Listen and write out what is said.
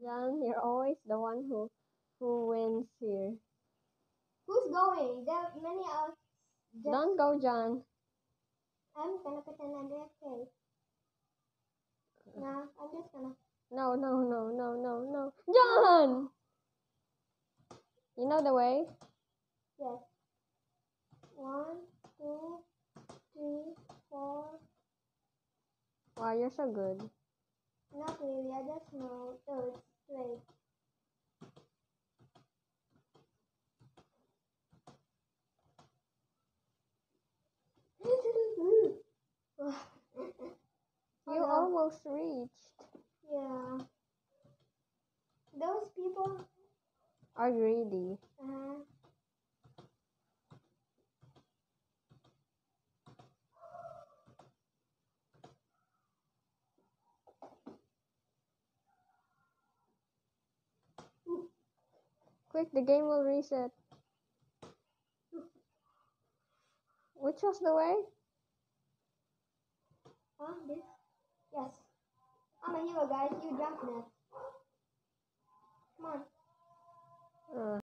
John, you're always the one who wins here. Who's going? There are many of. Don't go, John. I'm gonna pretend I'm AFK. Nah, I'm just gonna. No, no, no, no, no, no. John! You know the way? Yes. 1, 2, 3, 4. Wow, you're so good. Not really, I just know third straight. You almost reached. Yeah. Those people are greedy. Quick, the game will reset. Which was the way? This? Yes. I'm a hero, guys. You jumped it. Come on.